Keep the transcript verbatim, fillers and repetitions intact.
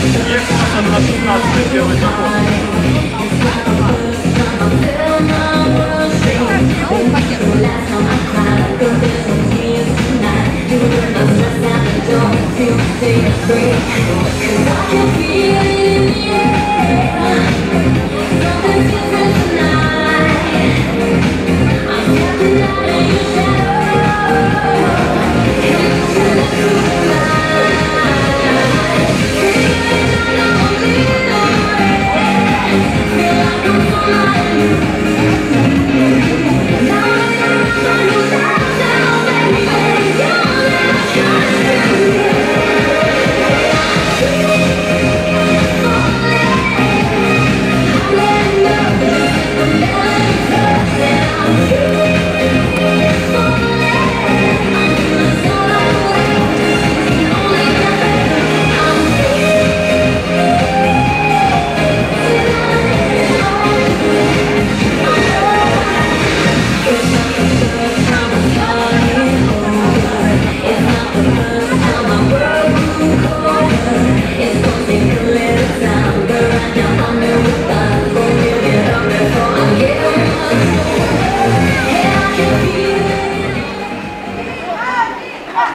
Ехать на шестнадцать первый заход. Don't feel free, 'cause I can feel it in the air.